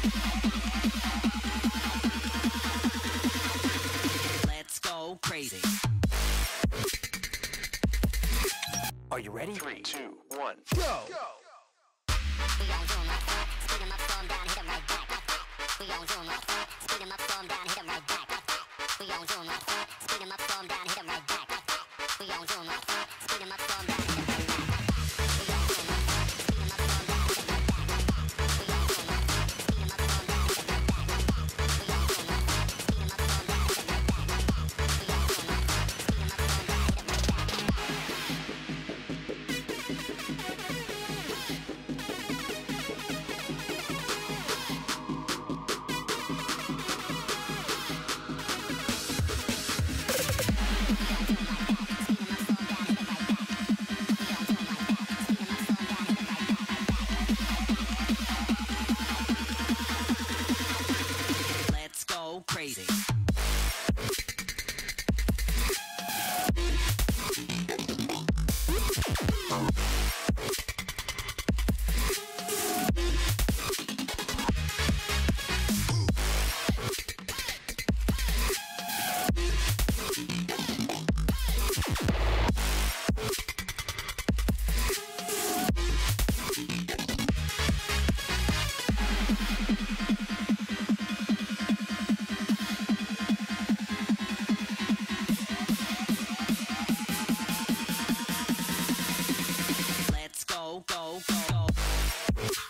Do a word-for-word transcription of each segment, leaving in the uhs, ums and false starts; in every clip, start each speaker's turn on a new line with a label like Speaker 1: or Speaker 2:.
Speaker 1: Let's go crazy. Are you ready?
Speaker 2: Three, two, one,
Speaker 1: go!
Speaker 2: go!
Speaker 3: We gon' do 'em like that. Speed 'em up, slow 'em down, hit 'em right back. We gon' do 'em like that. Speed 'em up, slow 'em down, hit 'em right back. We gon' do 'em like that. Speed 'em up, slow 'em down, hit 'em right back. We gon' do 'em like that. Speed 'em up, slow 'em down, hit 'em right back. We gon' do 'em like that. Speed 'em up, slow 'em down, hit 'em right back. We gon' do 'em like that. Speed 'em up, slow 'em down, hit 'em right back. We gon' do 'em like that. Speed 'em up, slow 'em down, hit 'em right back. We gon' do 'em like that. Speed 'em up, slow 'em down, hit 'em right
Speaker 1: Let's go crazy. Let's go, go, go, go.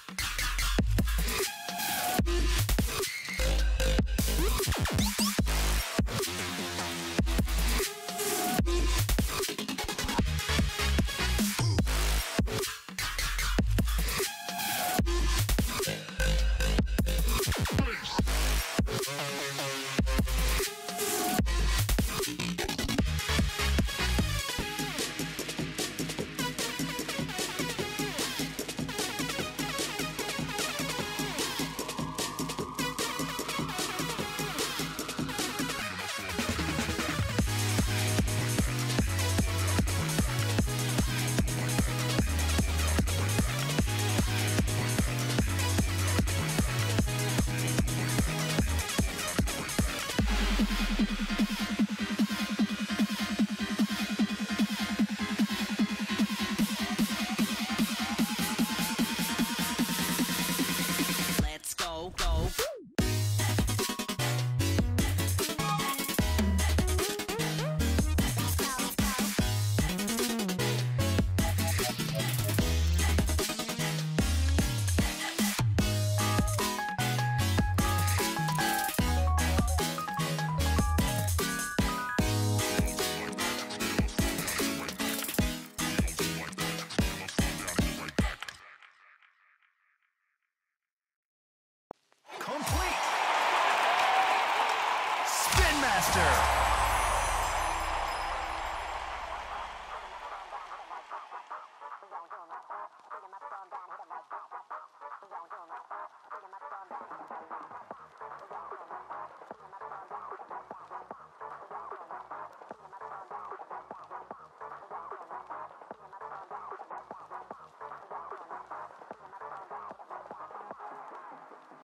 Speaker 1: Let's go, go.